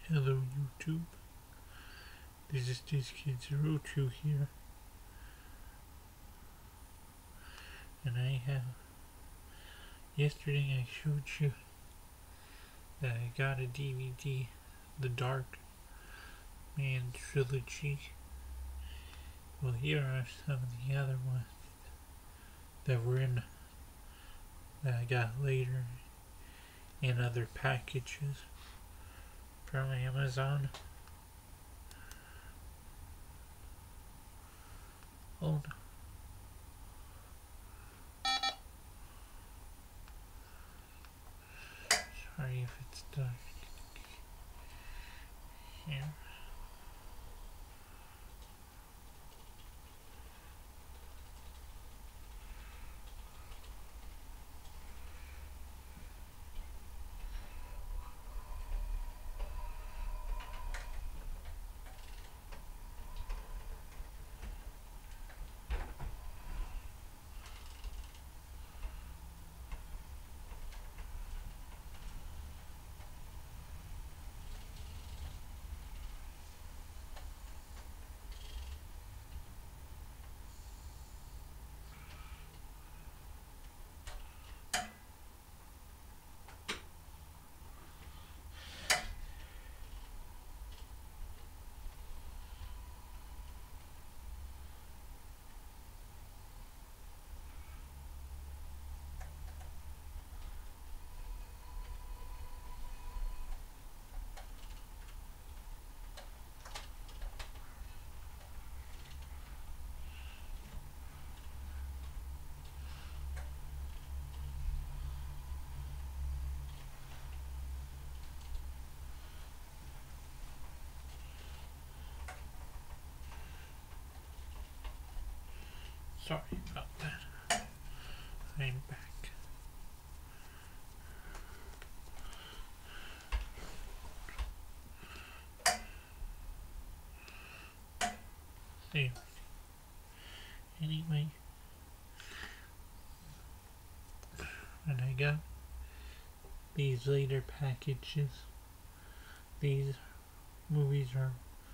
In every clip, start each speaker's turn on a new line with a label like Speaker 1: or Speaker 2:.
Speaker 1: Hello YouTube, this is DizKid02 here, and yesterday I showed you that I got a DVD, The Dark Man Trilogy. Well, here are some of the other ones that I got later in other packages from Amazon. Oh no. Sorry if it's dark here. Sorry about that. I'm back. Anyway, when I got these later packages, these movies were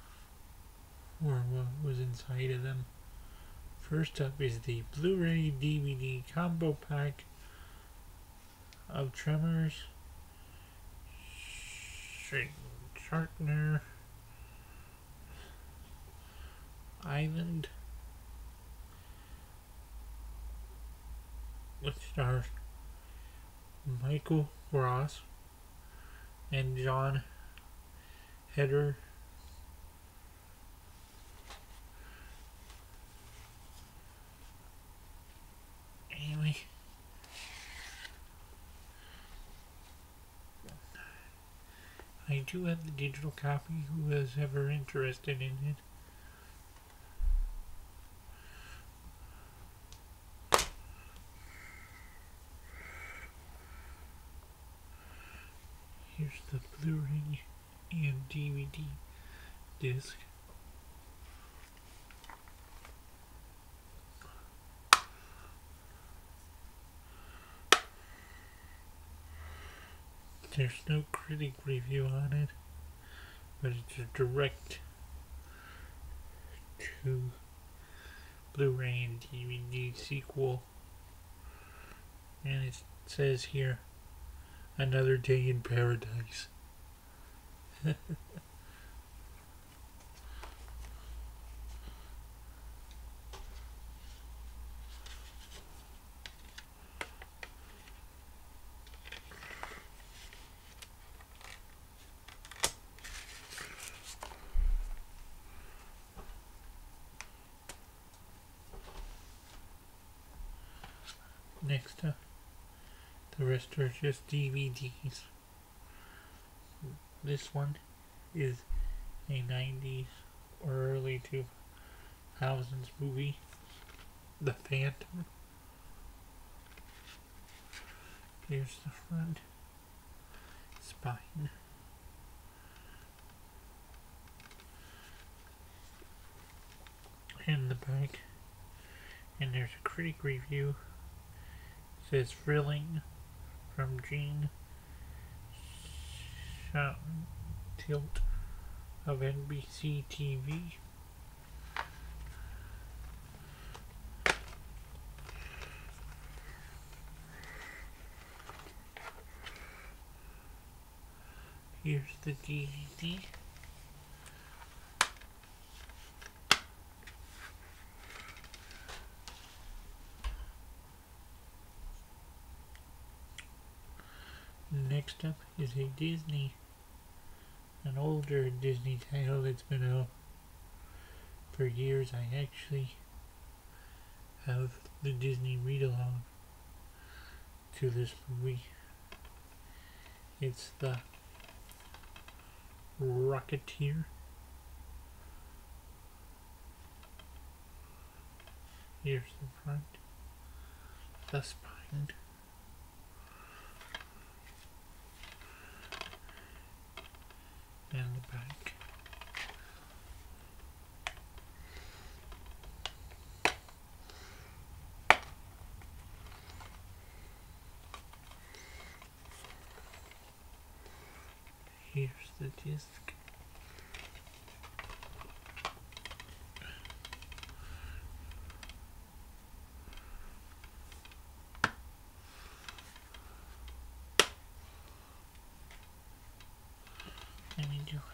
Speaker 1: what was inside of them. First up is the Blu-ray DVD combo pack of Tremors, Shatner Island, which stars Michael Ross and Jon Heder. Anyway, I do have the digital copy who is ever interested in it. Here's the Blu-ray and DVD disc. There's no critic review on it, but it's a direct to Blu-ray and DVD sequel. And it says here, Another Day in Paradise. Next up, the rest are just DVDs. This one is a 90s or early 2000s movie, The Phantom. Here's the front spine. And the back. And there's a critic review. It says thrilling from Gene Tilt. of NBC TV. Here's the DVD. Next up is a Disney, an older Disney title that's been out for years. I actually have the Disney read-along to this movie. It's the Rocketeer. Here's the front, the spine, and the back. Here's the disc. Let me do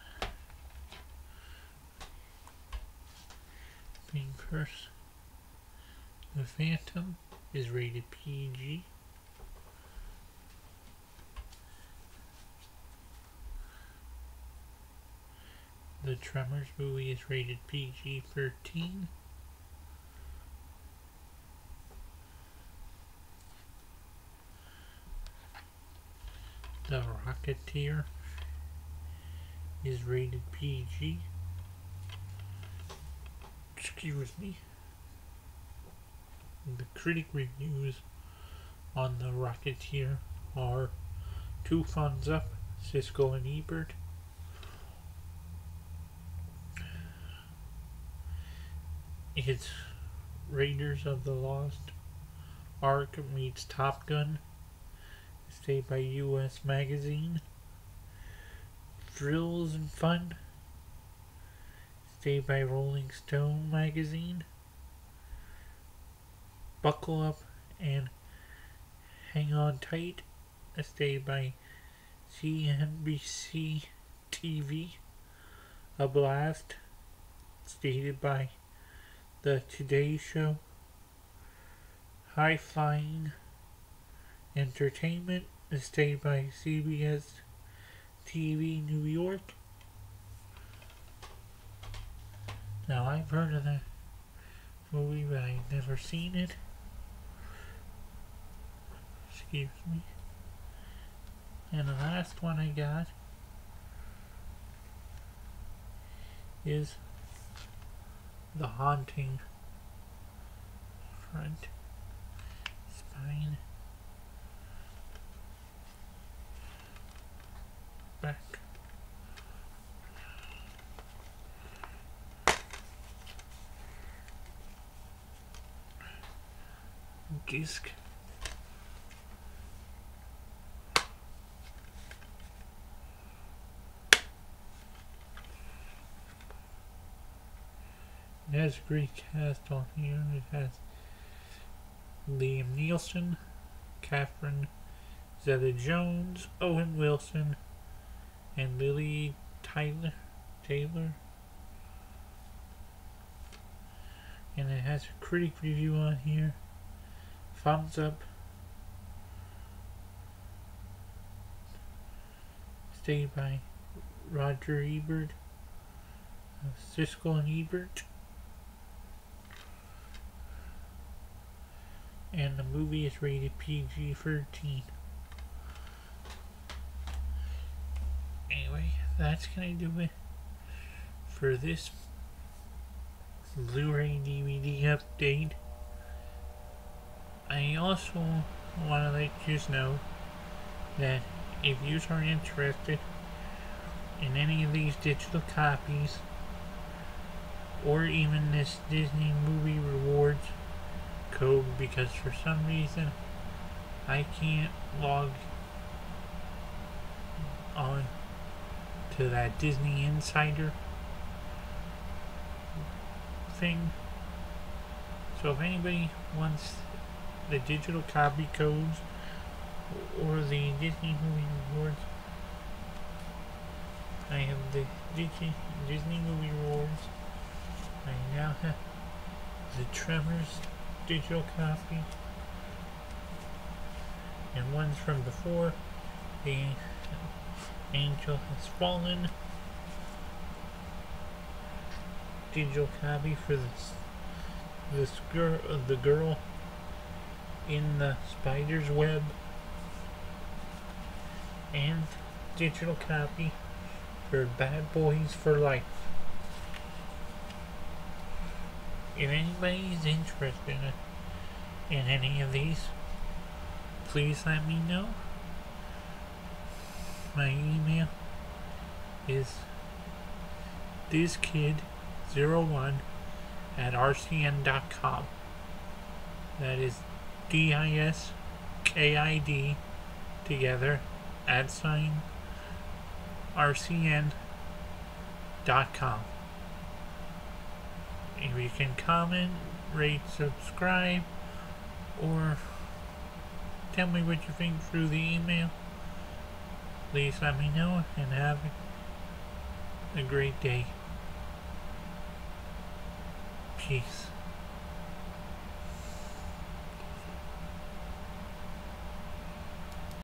Speaker 1: being first. The Phantom is rated PG. The Tremors movie is rated PG-13. The Rocketeer is rated PG. Excuse me. The critic reviews on The Rocketeer are 2 thumbs up, Siskel and Ebert. It's Raiders of the Lost Ark meets Top Gun, stayed by US Magazine. Thrills and Fun, stayed by Rolling Stone Magazine. Buckle Up and Hang On Tight, stayed by CNBC TV. A Blast, stated by The Today Show. High Flying Entertainment, stayed by CBS TV New York. Now, I've heard of that movie, but I've never seen it. Excuse me. And the last one I got is The Haunting. Front, spine, back. Disc. It has a great cast on here. It has Liam Neeson, Catherine Zeta-Jones, Owen Wilson, and Lily Taylor. And it has a critic review on here. Thumbs up. Stayed by Roger Ebert, Siskel and Ebert. And the movie is rated PG-13. Anyway, that's gonna do it for this Blu-ray DVD update. I also want to let you know that if you are interested in any of these digital copies, or even this Disney Movie Rewards code, because for some reason I can't log on to that Disney Insider thing. So if anybody wants the digital copy codes or the Disney Movie Rewards, I have the Disney Movie Rewards. I now have the Tremors digital copy, and ones from before, the Angel Has Fallen digital copy for the girl in the spider's web, and digital copy for Bad Boys for Life. If anybody is interested in any of these, please let me know. My email is thiskid01@rcn.com. That is DISKID together @RCN.com. If you can comment, rate, subscribe, or tell me what you think through the email, please let me know, and have a great day. Peace.